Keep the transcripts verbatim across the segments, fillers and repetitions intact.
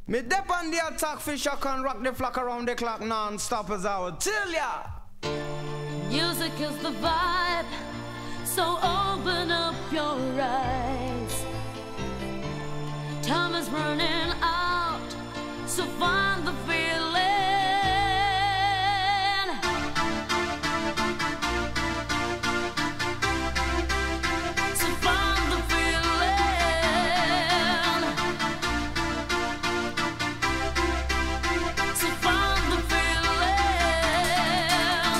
Me dep on the attack fish, I can rock the flock around the clock non-stop as I would tell ya. Music is the vibe, so open up your eyes. Time is running out, so find the feeling. So find the feeling. So find the feeling.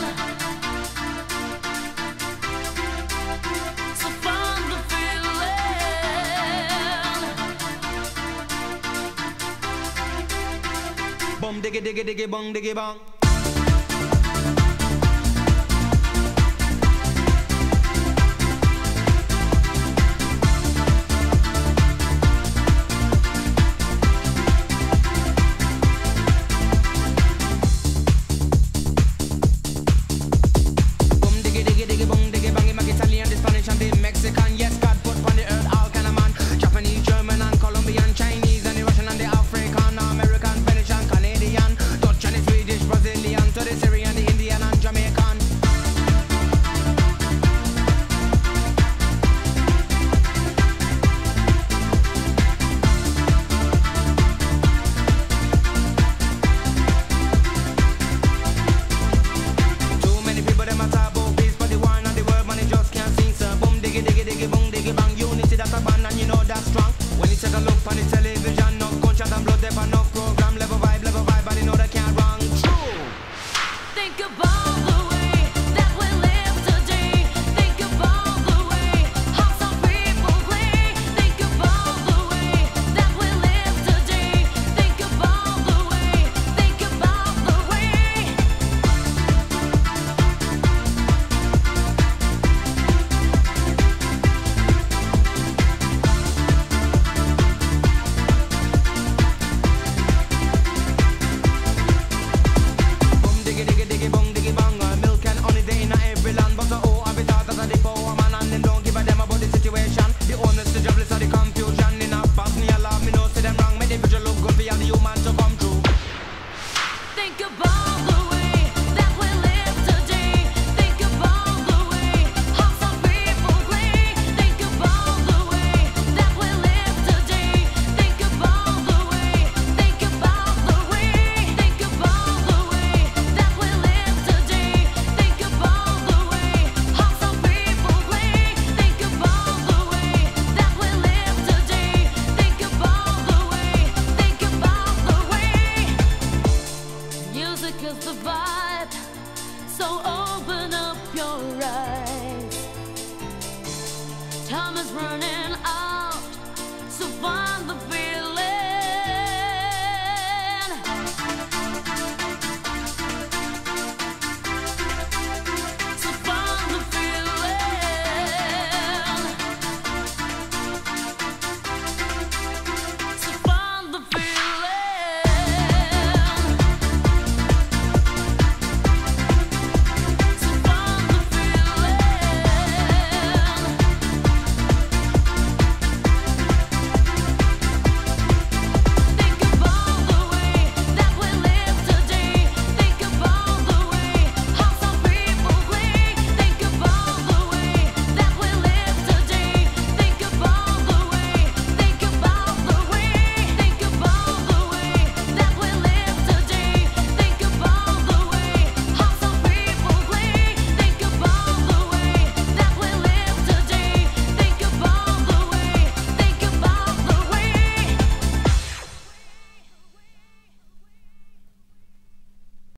So find the feeling. Bum diggy diggy diggy bong diggy bong. Bum diggy diggy diggy bong diggy bong. He make Italian, the Spanish and the Mexican. Yes, God put on the earth all kind of man. Japanese, German and Colombian, Chinese and the Russian and the African, American, Venetian, Canadian, Dutch and the Swedish, Brazilian, to the Syrian, the Indian and Jamaican. Too many people them a talk about peace, but the war and the world man they just can't sing. So boom diggy diggy diggy boom diggy bang. Unity that's a band and you know that's strong. When you take a look on the television, no gunshot and blood, there no program, level vibe, level vibe, but you know they can't wrong. True. Think about the way that we live today. Think about the way how some people play. Think about the way that we live today. Think about the way. Think about the way. Boom diggy diggy diggy boom diggy bang. Uh, Milk and honey they in every land, but the oh habitat as a the power man and them don't give a damn about the situation. The owners, the jobless, or the confusion in a Bosnia love me no say them wrong. Make the future look good for all the human to come true. Think about